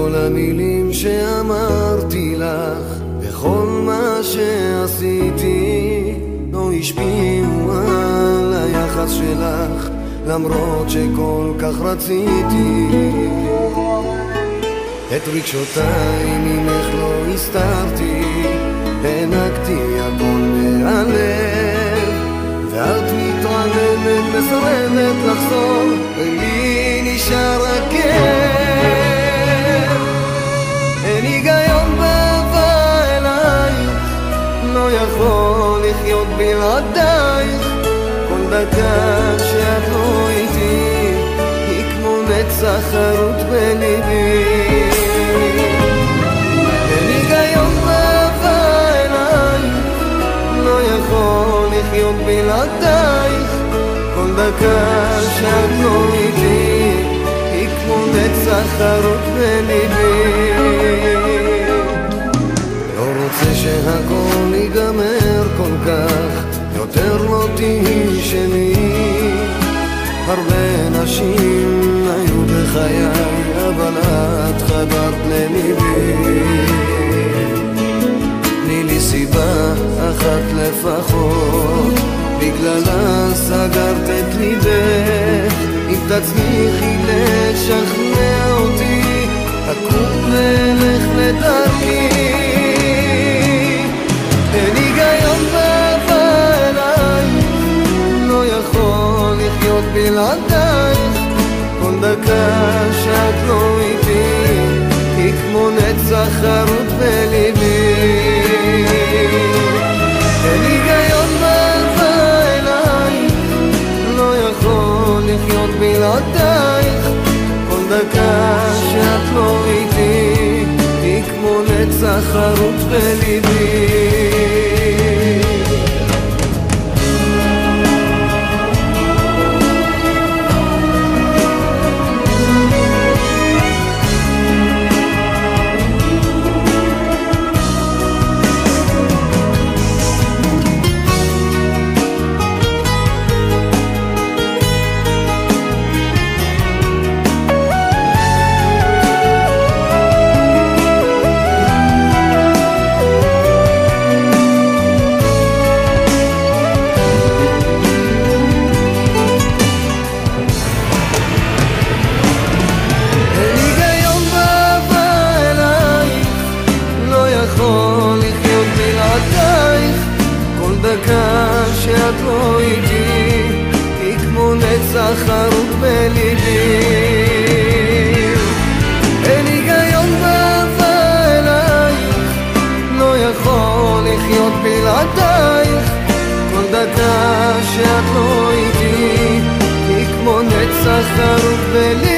כל המילים שאמרתי לך וכל מה שעשיתי לא השפיעו על היחס שלך, למרות שכל כך רציתי. את רגשותיי ממך לא הסתרתי, הענקתי הכל מהלב, ואת מתרננת מסרבת לחזור, ולי נשאר רק כאב. אין היגיון באהבה אלייך, לא יכול לחיות בלעדייך. כל דקה שאת לא איתי היא כמו נצח חרוט בליבי. אין היגיון באהבה אלייך, לא יכול לחיות בלעדייך. כל דקה שאת לא איתי היא כמו נצח חרוט בליבי. לא רוצה שהכל ייגמר כל כך, יותר לא תהי שלי. הרבה נשים היו בחיי, אבל את חדרת לליבי. תני לי סיבה אחת לפחות, בגללה סגרת את ליבך. אם תצליחי לשכנע אותי, אקום ואלך לדרכי. אין היגיון באהבה אלייך, לא יכול לחיות בלעדייך. כל דקה שאת לא איתי היא כמו נצח חרוט בליבי. אין היגיון באהבה אלייך, לא יכול לחיות בלעדייך. כל דקה שאת לא איתי היא כמו נצח חרוט בליבי. דקה שאת לא איתי היא כמו נצח חרוט בליבי. אין היגיון באהבה אלייך, לא יכול לחיות בלעדייך. כל דקה שאת לא איתי היא כמו נצח חרוט בליבי.